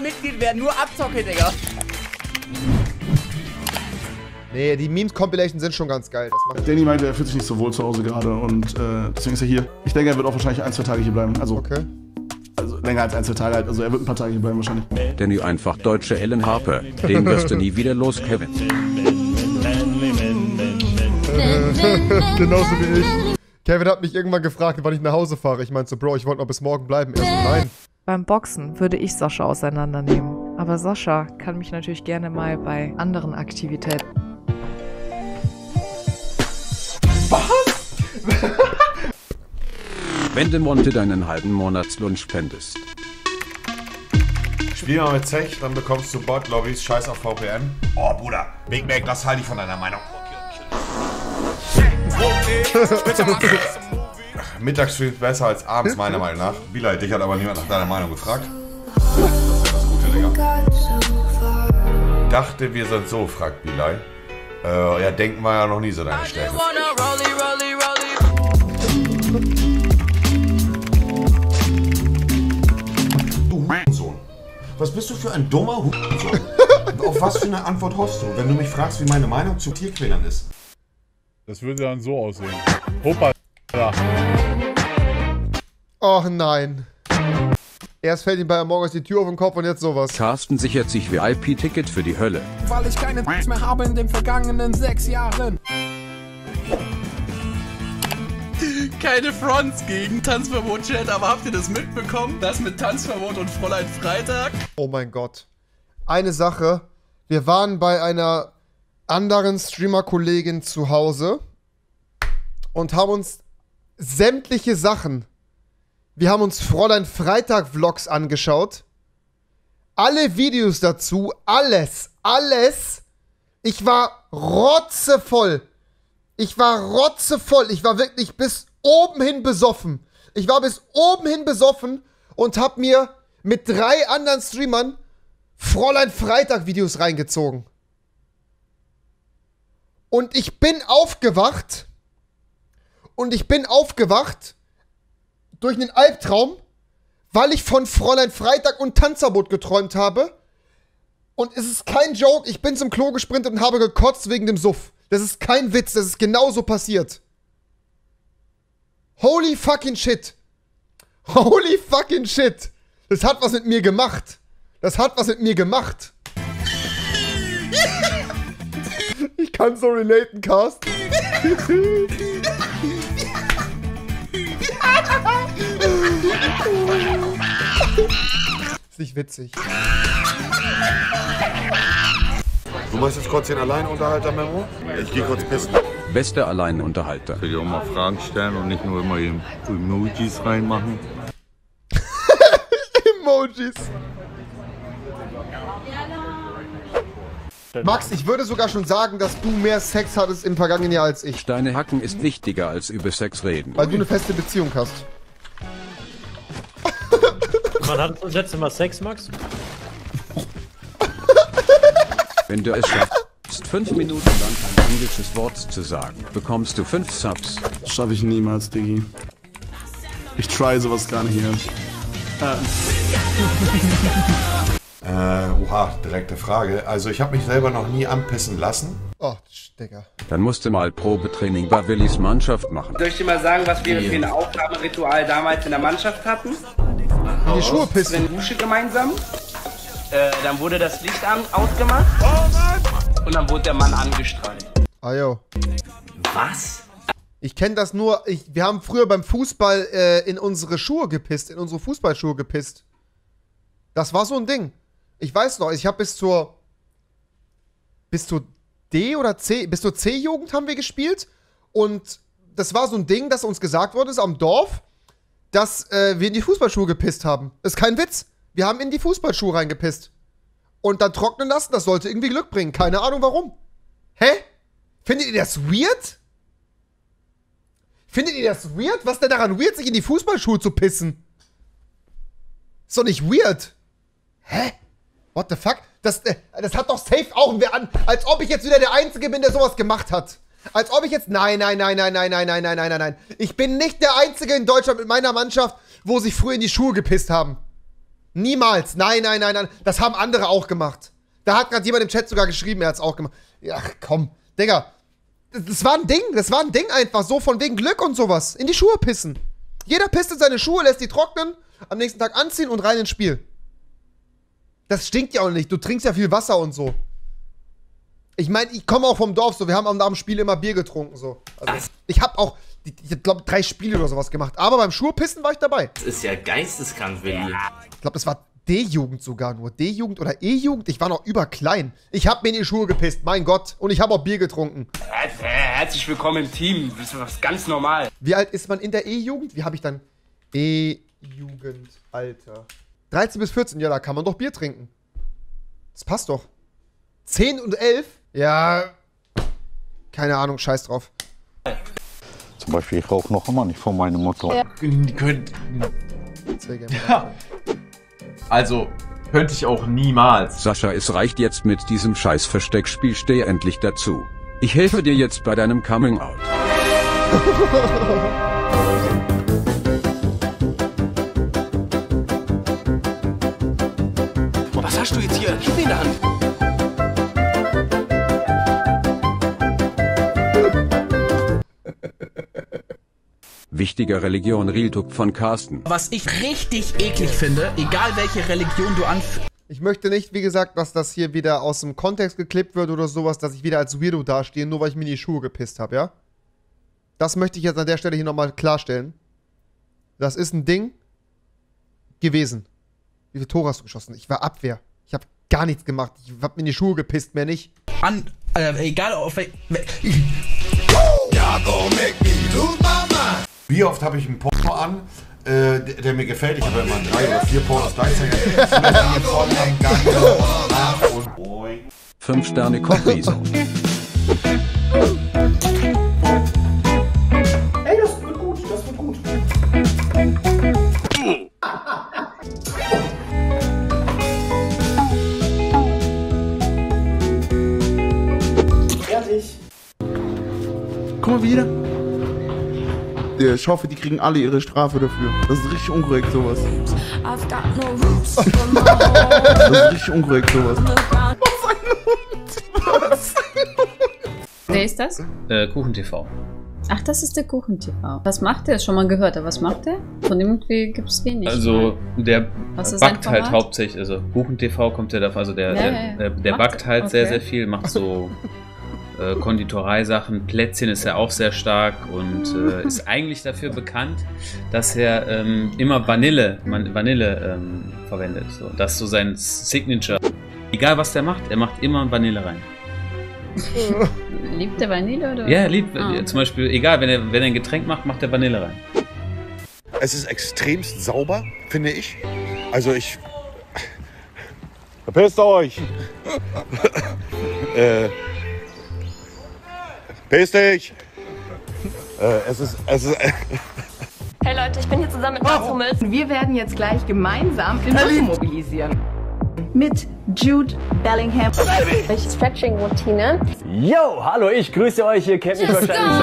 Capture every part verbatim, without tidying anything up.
Mitglied werden, nur Abzocke, Digga. Nee, die Memes-Compilations sind schon ganz geil. Das macht Danny meinte, er fühlt sich nicht so wohl zu Hause gerade und äh, deswegen ist er hier. Ich denke, er wird auch wahrscheinlich ein, zwei Tage hier bleiben. Also, okay. Also länger als ein, zwei Tage halt. Also er wird ein paar Tage hier bleiben wahrscheinlich. Danny einfach deutsche Ellen Harper. Den wirst du nie wieder los, Kevin. Genauso wie ich. Kevin hat mich irgendwann gefragt, wann ich nach Hause fahre. Ich meinte so, Bro, ich wollte noch bis morgen bleiben. Er so, nein. Beim Boxen würde ich Sascha auseinandernehmen. Aber Sascha kann mich natürlich gerne mal bei anderen Aktivitäten. Was? Wenn du Monte deinen halben Monatslohn spendest. Spiel mal mit Zech, dann bekommst du Bot-Lobbys, scheiß auf V P N. Oh, Bruder, Big Mac, das halte ich von deiner Meinung. Mittagsstream besser als abends, meiner Meinung nach. Bilal, dich hat aber niemand nach deiner Meinung gefragt. Das ist das Gute, Digga. Dachte, wir sind so, fragt Bilal. Äh, ja, denken war ja noch nie so deine Stärke. Du Hurensohn. Was bist du für ein dummer Hurensohn? Auf was für eine Antwort hoffst du, wenn du mich fragst, wie meine Meinung zu Tierquälern ist? Das würde dann so aussehen. Opa. Och nein. Erst fällt ihm bei Among Us die Tür auf den Kopf und jetzt sowas. Carsten sichert sich V I P-Ticket für die Hölle. Weil ich keine mehr habe in den vergangenen sechs Jahren. Keine Fronts gegen Tanzverbot-Chat, aber habt ihr das mitbekommen? Das mit Tanzverbot und Fräulein Freitag? Oh mein Gott. Eine Sache. Wir waren bei einer anderen Streamer-Kollegin zu Hause und haben uns sämtliche Sachen. Wir haben uns Fräulein Freitag-Vlogs angeschaut. Alle Videos dazu, alles, alles. Ich war rotzevoll. Ich war rotzevoll. Ich war wirklich bis oben hin besoffen. Ich war bis oben hin besoffen und hab mir mit drei anderen Streamern Fräulein Freitag-Videos reingezogen. Und ich bin aufgewacht. Und ich bin aufgewacht durch einen Albtraum, weil ich von Fräulein Freitag und Tanzverbot geträumt habe. Und es ist kein Joke, ich bin zum Klo gesprintet und habe gekotzt wegen dem Suff. Das ist kein Witz, das ist genauso passiert. Holy fucking shit. Holy fucking shit. Das hat was mit mir gemacht. Das hat was mit mir gemacht. Ich kann so relaten, Carsten. Ist nicht witzig. Du machst jetzt kurz den Alleinunterhalter-Memo? Ich geh kurz pissen. Bester Alleinunterhalter. Ich will dir auch mal Fragen stellen und nicht nur immer Emojis reinmachen. Emojis. Max, ich würde sogar schon sagen, dass du mehr Sex hattest im vergangenen Jahr als ich. Steine hacken ist wichtiger als über Sex reden. Weil du eine feste Beziehung hast. Wann hattest du das letzte Mal Sex, Max? Wenn du es schaffst, fünf Minuten lang ein englisches Wort zu sagen, bekommst du fünf Subs. Das schaffe ich niemals, Diggi. Ich try sowas gar nicht hier. Äh, oha, direkte Frage. Also ich habe mich selber noch nie anpissen lassen. Oh, Digga. Dann musst du mal Probetraining bei Willis Mannschaft machen. Soll ich dir mal sagen, was wir für ein Aufgabenritual damals in der Mannschaft hatten? In die Schuhe pissen. In die Dusche gemeinsam. Äh, dann wurde das Licht an, ausgemacht. Und dann wurde der Mann angestrahlt. Ah, jo. Was? Ich kenne das nur, ich, wir haben früher beim Fußball äh, in unsere Schuhe gepisst, in unsere Fußballschuhe gepisst. Das war so ein Ding. Ich weiß noch, ich habe bis zur bis zur D oder C, bis zur C-Jugend haben wir gespielt und das war so ein Ding, dass uns gesagt wurde, ist am Dorf, dass äh, wir in die Fußballschuhe gepisst haben. Ist kein Witz. Wir haben in die Fußballschuhe reingepisst. Und dann trocknen lassen, das sollte irgendwie Glück bringen. Keine Ahnung warum. Hä? Findet ihr das weird? Findet ihr das weird? Was denn daran weird, sich in die Fußballschuhe zu pissen? Ist doch nicht weird. Hä? What the fuck? Das, äh, das hat doch safe auch wer an. Als ob ich jetzt wieder der Einzige bin, der sowas gemacht hat. Als ob ich jetzt... Nein, nein, nein, nein, nein, nein, nein, nein, nein, nein, nein. Ich bin nicht der Einzige in Deutschland mit meiner Mannschaft, wo sich früher in die Schuhe gepisst haben. Niemals. Nein, nein, nein, nein. Das haben andere auch gemacht. Da hat gerade jemand im Chat sogar geschrieben, er hat es auch gemacht. Ja, komm. Digga. Das war ein Ding. Das war ein Ding einfach. So von wegen Glück und sowas. In die Schuhe pissen. Jeder pisst in seine Schuhe, lässt die trocknen, am nächsten Tag anziehen und rein ins Spiel. Das stinkt ja auch nicht. Du trinkst ja viel Wasser und so. Ich meine, ich komme auch vom Dorf so. Wir haben am Spiel immer Bier getrunken so. Also, ich habe auch, ich glaube, drei Spiele oder sowas gemacht. Aber beim Schuhepissen war ich dabei. Das ist ja geisteskrank, Willi. Ich glaube, das war D-Jugend sogar nur. D-Jugend oder E-Jugend? Ich war noch überklein. Ich habe mir in die Schuhe gepisst, mein Gott. Und ich habe auch Bier getrunken. Herzlich willkommen im Team. Das ist was ganz normal. Wie alt ist man in der E-Jugend? Wie habe ich dann E-Jugendalter? dreizehn bis vierzehn, ja, da kann man doch Bier trinken. Das passt doch. zehn und elf? Ja, keine Ahnung, scheiß drauf. Zum Beispiel, ich rauche noch immer nicht von meinem Motto. Ja. Ja. Also, könnte ich auch niemals. Sascha, es reicht jetzt mit diesem scheiß Versteckspiel, steh endlich dazu. Ich helfe dir jetzt bei deinem Coming Out. Was hast du jetzt hier? Gib mir in der Hand. Wichtiger Religion Real Talk von Carsten. Was ich richtig eklig finde, egal welche Religion du anführst. Ich möchte nicht, wie gesagt, dass das hier wieder aus dem Kontext geklippt wird oder sowas, dass ich wieder als Weirdo dastehe, nur weil ich mir in die Schuhe gepisst habe, ja? Das möchte ich jetzt an der Stelle hier nochmal klarstellen. Das ist ein Ding gewesen. Wie viele Tore hast du geschossen? Ich war Abwehr. Ich habe gar nichts gemacht. Ich habe mir in die Schuhe gepisst, mehr nicht. An, äh, egal auf welche... Wie oft habe ich einen Porno an, äh, der, der mir gefällt? Ich habe immer drei oder vier Pornos gleichzeitig. Fünf Sterne Kochriese. Ey, das wird gut, das wird gut. Ehrlich. Guck mal wieder. Ich hoffe, die kriegen alle ihre Strafe dafür. Das ist richtig unkorrekt, sowas. Das ist richtig unkorrekt, sowas. Was? Wer ist das? Äh, Kuchen-T V. Ach, das ist der Kuchen-T V. Was macht der? Schon mal gehört, aber was macht der? Von dem gibt es wenig. Also, der Was ist sein backt halt Format? hauptsächlich, also Kuchen-T V kommt ja davon, also der, Ja, der, ja, ja. der, der Macht- backt halt sehr, okay. sehr viel, macht so äh, Konditoreisachen, Plätzchen ist er auch sehr stark und äh, ist eigentlich dafür bekannt, dass er ähm, immer Vanille, Man Vanille ähm, verwendet. So. Das ist so sein Signature. Egal was der macht, er macht immer Vanille rein. Liebt der Vanille oder? Ja, er liebt, Ah, okay. zum Beispiel, egal, wenn er, wenn er ein Getränk macht, macht er Vanille rein. Es ist extremst sauber, finde ich. Also ich... Verpisst euch! äh... Piss dich! Äh, es ist... Es ist Hey Leute, ich bin hier zusammen mit Mats Hummels. Wir werden jetzt gleich gemeinsam den Bus mobilisieren. Mit Jude Bellingham. Stretching-Routine. Yo, hallo, ich grüße euch, ihr kennt mich wahrscheinlich.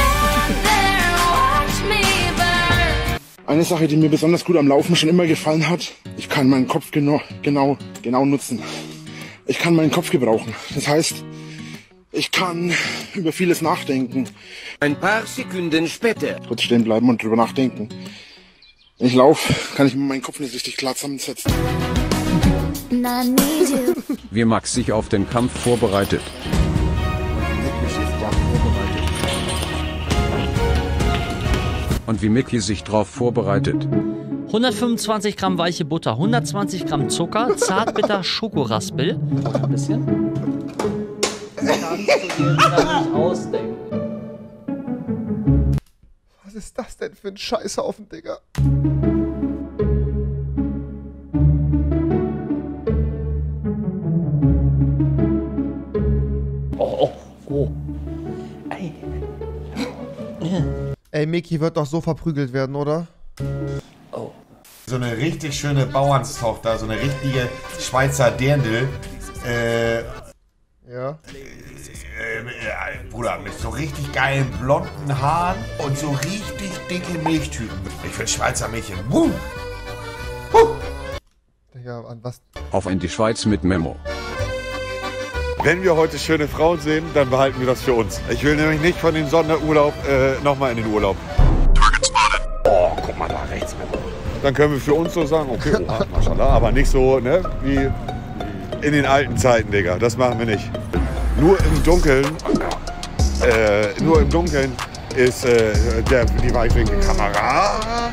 Eine Sache, die mir besonders gut am Laufen schon immer gefallen hat, ich kann meinen Kopf genau, genau, genau nutzen. Ich kann meinen Kopf gebrauchen. Das heißt, ich kann über vieles nachdenken. Ein paar Sekunden später. Kurz stehen bleiben und drüber nachdenken. Wenn ich laufe, kann ich mir meinen Kopf nicht richtig klar zusammensetzen. Wie Max sich auf den Kampf vorbereitet. Und wie Mickey sich drauf vorbereitet. hundertfünfundzwanzig Gramm weiche Butter, hundertzwanzig Gramm Zucker, zartbitter Schokoraspel. Ein bisschen. Das kannst du dir wieder nicht ausdenken. Was ist das denn für ein Scheißhaufen, Digga? Oh, oh, oh. Ey. Ey, Mickey wird doch so verprügelt werden, oder? Oh. So eine richtig schöne Bauernstochter, so eine richtige Schweizer Dirndl. Äh, ja. Äh, äh, Bruder, mit so richtig geilen blonden Haaren und so richtig dicke Milchtüten. Ich will Schweizer Mädchen. Wuh. Wuh. Ja, an was? Auf in die Schweiz mit Memo. Wenn wir heute schöne Frauen sehen, dann behalten wir das für uns. Ich will nämlich nicht von dem Sonderurlaub äh, nochmal in den Urlaub. Oh, guck mal da rechts. Dann können wir für uns so sagen, okay, oha, Maschallah, aber nicht so, ne, wie in den alten Zeiten, Digga. Das machen wir nicht. Nur im Dunkeln, äh, nur im Dunkeln ist äh, der, die Weitwinkelkamera.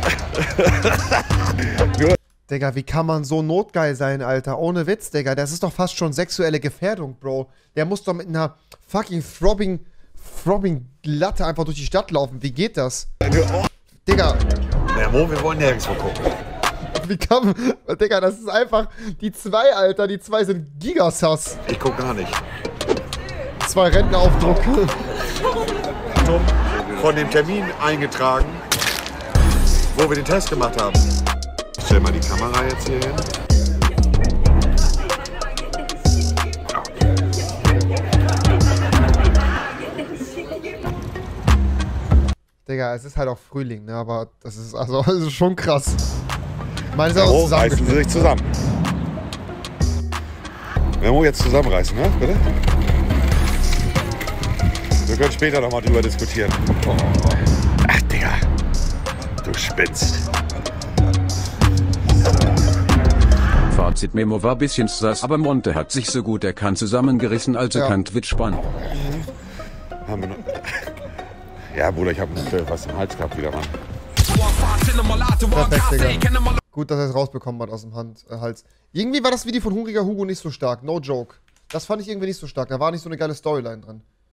Nur Digga, wie kann man so notgeil sein, Alter? Ohne Witz, Digga. Das ist doch fast schon sexuelle Gefährdung, Bro. Der muss doch mit einer fucking throbbing, throbbing Latte einfach durch die Stadt laufen. Wie geht das? Oh. Digga. Na, Mo, wir wollen nirgendwo gucken. Wie kann Digga, das ist einfach die zwei, Alter. Die zwei sind Gigasass. Ich guck gar nicht. Zwei Rentneraufdrucke. Von dem Termin eingetragen, wo wir den Test gemacht haben. Stell mal die Kamera jetzt hier hin. Digga, es ist halt auch Frühling, ne? Aber das ist also das ist schon krass. Meine Sache Memo, ist reißen Sie sich zusammen. Memo, jetzt zusammenreißen, ne? Bitte? Wir können später noch mal drüber diskutieren. Oh. Ach, Digga. Du spinnst. Fazit Memo war bisschen sass, aber Monte hat sich so gut er kann zusammengerissen, also Ja. kann Twitch spannen. Haben wir noch. Ja, Bruder, ich hab was im Hals gehabt wieder, Mann. Perfekt, Digga. Gut, dass er es rausbekommen hat aus dem Hand, äh, Hals. Irgendwie war das Video von Hungriger Hugo nicht so stark, no joke. Das fand ich irgendwie nicht so stark, da war nicht so eine geile Storyline drin.